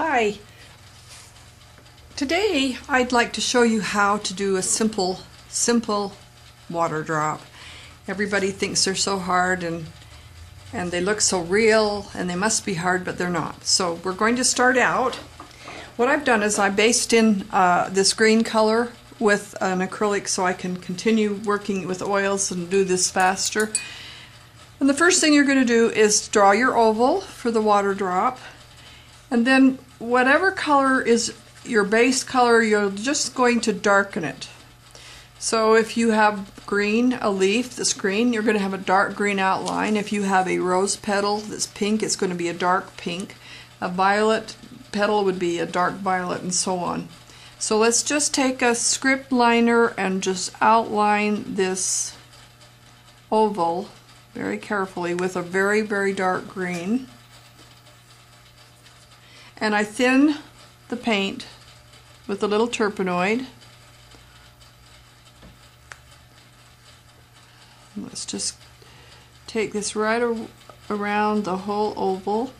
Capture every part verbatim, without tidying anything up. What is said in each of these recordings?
Hi. Today I'd like to show you how to do a simple, simple water drop. Everybody thinks they're so hard and and they look so real and they must be hard, but they're not. So we're going to start out. What I've done is I based in uh, this green color with an acrylic so I can continue working with oils and do this faster. And the first thing you're going to do is draw your oval for the water drop. And then whatever color is your base color, you're just going to darken it. So if you have green, a leaf that's green, you're going to have a dark green outline. If you have a rose petal that's pink, it's going to be a dark pink. A violet petal would be a dark violet, and so on. So let's just take a script liner and just outline this oval very carefully with a very, very dark green. And I thin the paint with a little turpenoid. Let's just take this right around the whole oval.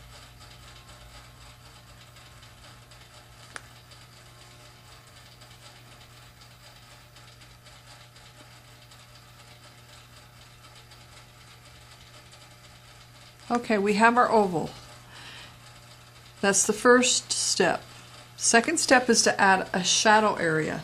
Okay, we have our oval. That's the first step. Second step is to add a shadow area.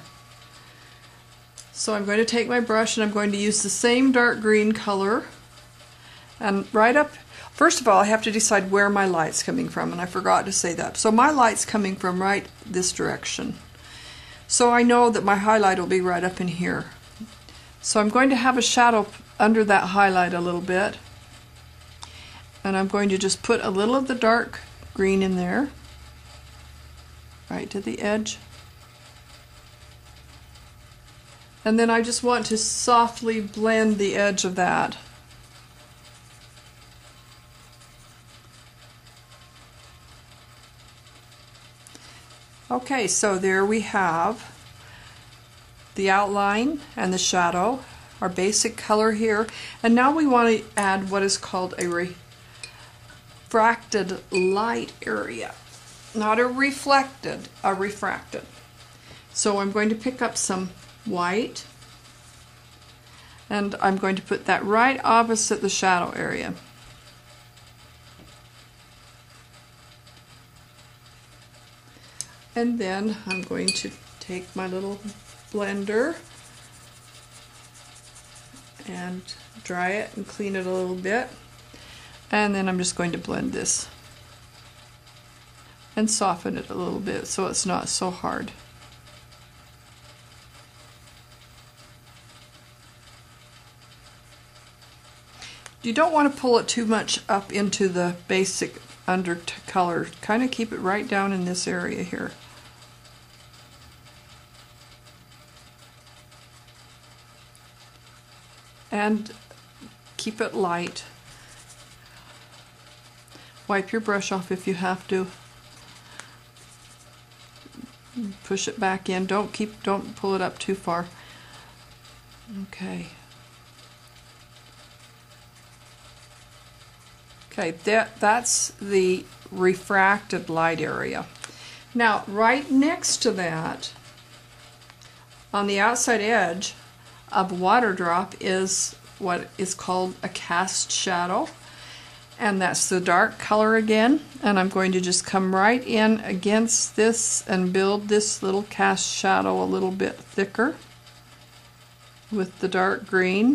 So I'm going to take my brush and I'm going to use the same dark green color, and right up, first of all I have to decide where my light's coming from, and I forgot to say that. So my light's coming from right this direction. So I know that my highlight will be right up in here. So I'm going to have a shadow under that highlight a little bit, and I'm going to just put a little of the dark green in there, right to the edge. And then I just want to softly blend the edge of that. Okay, so there we have the outline and the shadow, our basic color here. And now we want to add what is called a refracted light area. Not a reflected, a refracted. So I'm going to pick up some white, and I'm going to put that right opposite the shadow area. And then I'm going to take my little blender and dry it and clean it a little bit, and then I'm just going to blend this and soften it a little bit so it's not so hard. You don't want to pull it too much up into the basic under color. Kind of keep it right down in this area here. And keep it light. Wipe your brush off if you have to. Push it back in. Don't keep don't pull it up too far. Okay. Okay, that, that's the refracted light area. Now, right next to that, on the outside edge of Waterdrop, is what is called a cast shadow. And that's the dark color again. And I'm going to just come right in against this and build this little cast shadow a little bit thicker with the dark green.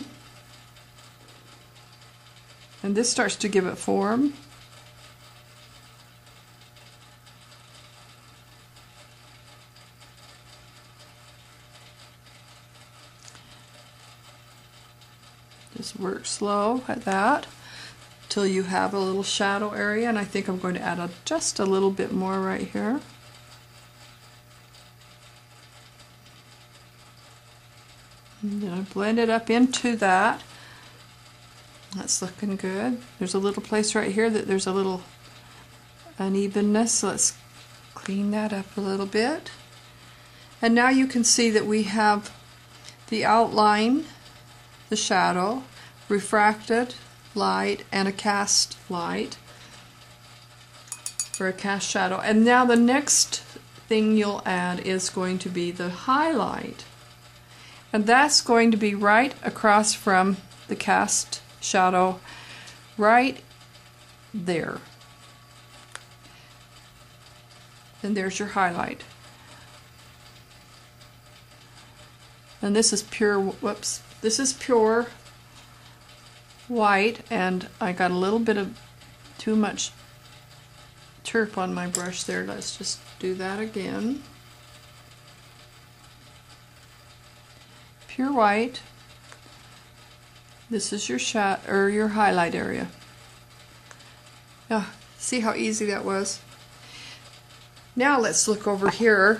And this starts to give it form. Just work slow at that till you have a little shadow area, and I think I'm going to add a, just a little bit more right here. And then I blend it up into that. That's looking good. There's a little place right here that there's a little unevenness, so let's clean that up a little bit. And now you can see that we have the outline, the shadow, refracted light, and a cast light. for a cast shadow. And now the next thing you'll add is going to be the highlight. And that's going to be right across from the cast shadow, right there. And there's your highlight. And this is pure, whoops, this is pure white, and I got a little bit of too much turp on my brush there. Let's just do that again. Pure white. This is your shot or your highlight area. Yeah, see how easy that was? Now let's look over here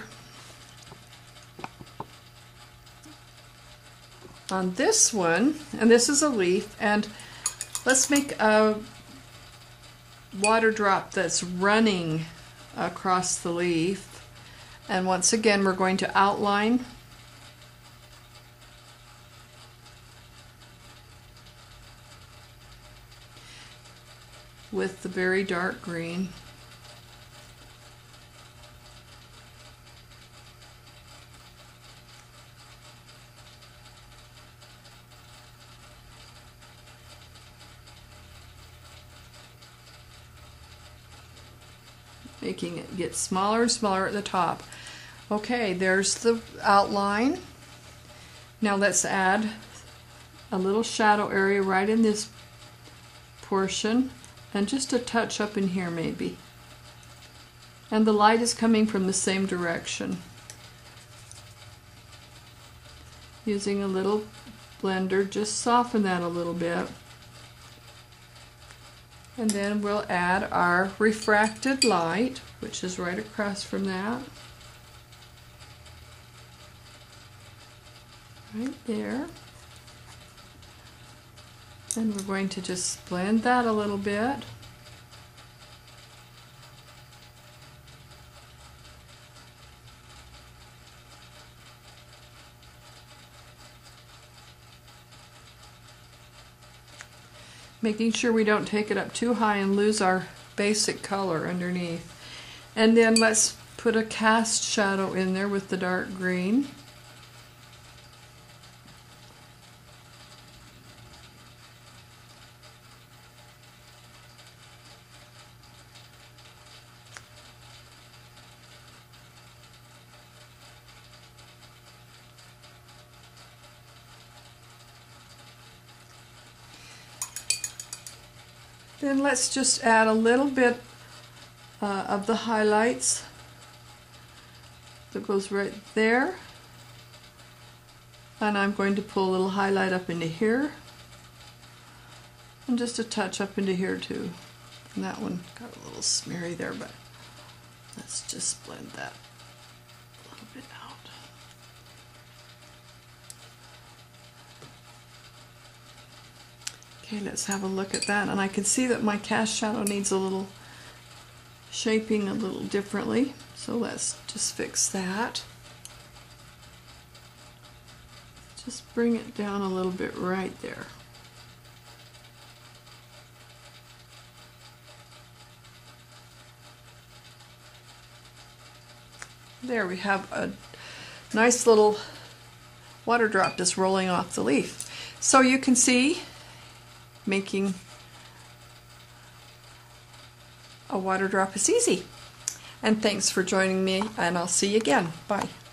on this one, and this is a leaf, and let's make a water drop that's running across the leaf. And once again, we're going to outline with the very dark green. Making it get smaller and smaller at the top. Okay, there's the outline. Now let's add a little shadow area right in this portion, and just a touch up in here maybe. And the light is coming from the same direction. Using a little blender, just soften that a little bit. And then we'll add our refracted light, which is right across from that. Right there. And we're going to just blend that a little bit. Making sure we don't take it up too high and lose our basic color underneath. And then let's put a cast shadow in there with the dark green. Then let's just add a little bit uh, of the highlights that goes right there. And I'm going to pull a little highlight up into here. And just a touch up into here too. And that one got a little smeary there, but let's just blend that a little bit out. Okay, let's have a look at that. And I can see that my cast shadow needs a little shaping a little differently. So let's just fix that. Just bring it down a little bit right there. There we have a nice little water drop just rolling off the leaf. So you can see making a water drop is easy. And thanks for joining me, and I'll see you again. Bye.